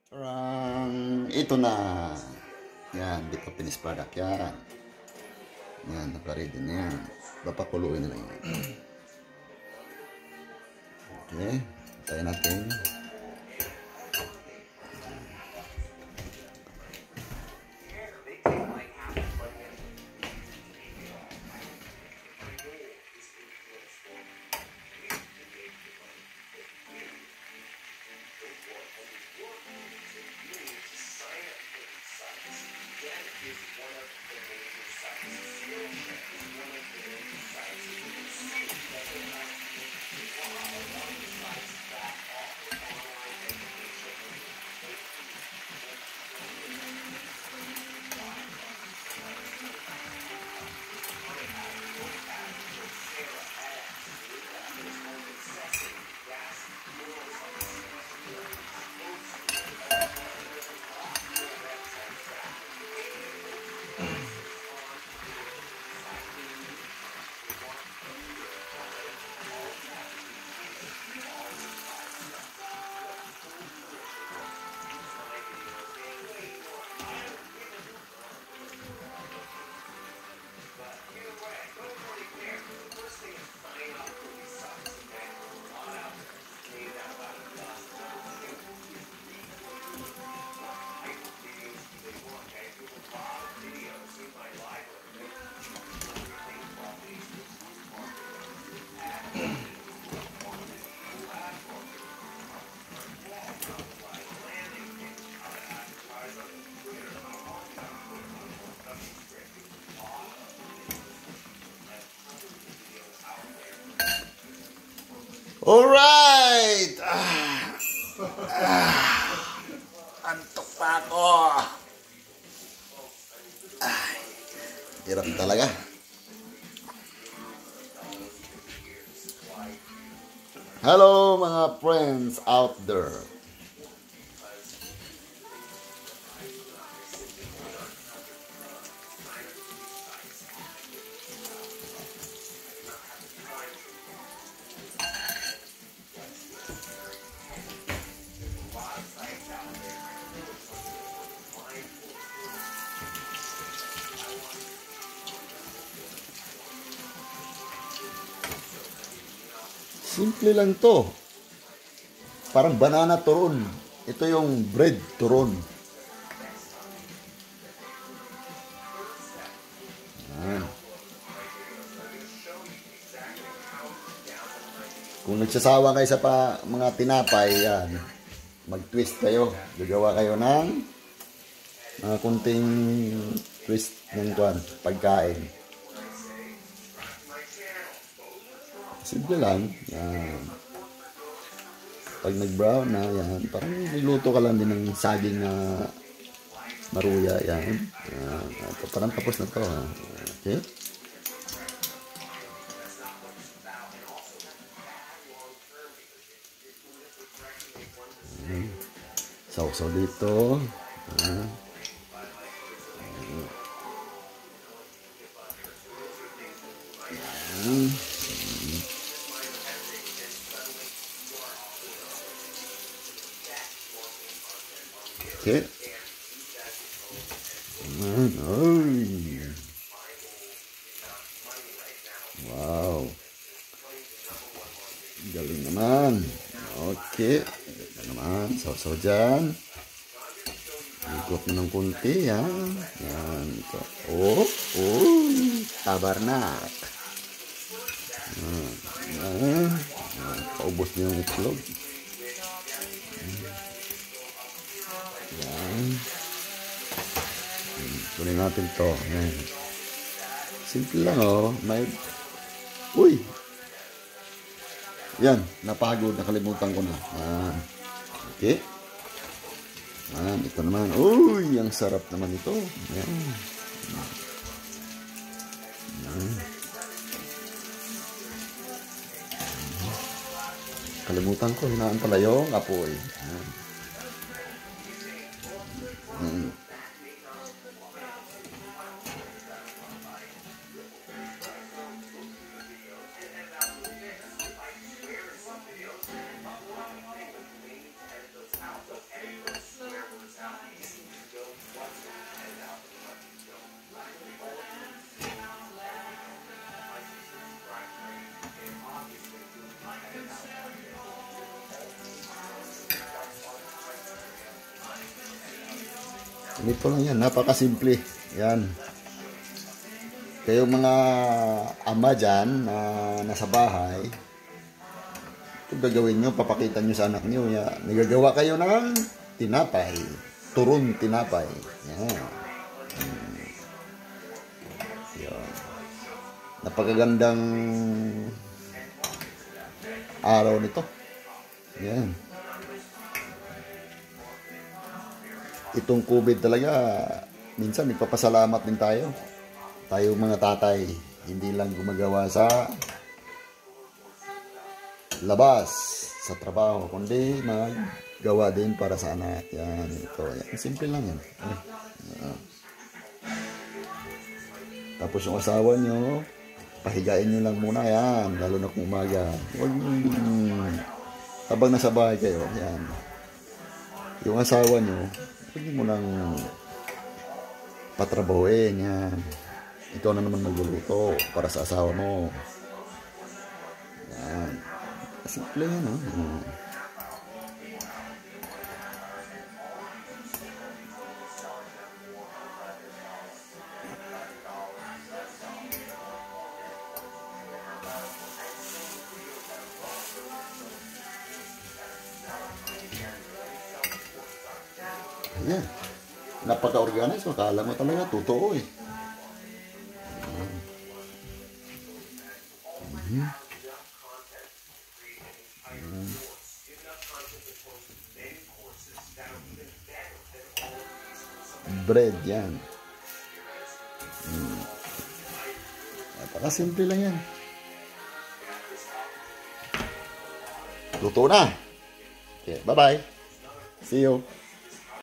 Ito na. Yan, di pa finished product. Yan. Yan, naka-ready na yan. Papakuluin na lang yan. Okay. Tayo natin. Alright! Antok pa ako. Hirap talaga. Hello mga friends out there. Simple lang to. Parang banana turon. Ito yung bread turon. Kung nagsasawa kayo sa mga tinapay, yan, mag-twist kayo. Gagawa kayo ng mga kunting twist ng pagkain. Simple lang. Yan. Pag nag-brown na, yan. Parang nagluto ka lang din ng saging na maruya. Yan. Yan. Parang tapos na to. Okay. Sausaw dito. Yan. Yan. Okay. Wow. Galing naman. Okay. Ito naman. Sausaw dyan. Ikot mo ng kunti. Yan. Yan. Ito. Oh. Oh. Tabarnak. Yan. Paubos niyo yung itlog. Yan. Kunin natin to. Yan. Simple lang oh. May... Uy! Yan. Napagod. Nakalimutan ko na. Yan. Okay. Yan. Ito naman. Uy! Ang sarap naman ito. Yan. Yan. Kalimutan ko. Hinaan pala yung apoy. Yan. Ganito lang yan, napakasimple. Yan. Kayong mga ama dyan na nasa bahay, ito gagawin nyo, papakita nyo sa anak nyo. Yan. Nagagawa kayo ng tinapay. Turon tinapay. Yan. Yan. Napakagandang araw nito. Yan. Itong COVID talaga, minsan nagpapasalamat din tayo. Tayo mga tatay, hindi lang gumagawa sa labas, sa trabaho, kundi maggawa din para sa anak. Yan, ito. Yan. Simple lang yan. Tapos yung asawa nyo, pahigain nyo lang muna yan, lalo na kung umaga. Huwag habang nasa bahay kayo, yan. Yung asawa nyo, huwag nyo munang patrabahuin, yan. Ikaw na naman magluluto para sa asawa mo. Yan. Simple yan, no? Yan. Napaka-organize. Akala mo talaga, totoo eh. Bread, yan. Napaka-simple lang yan. Luto na. Okay, bye-bye. See you.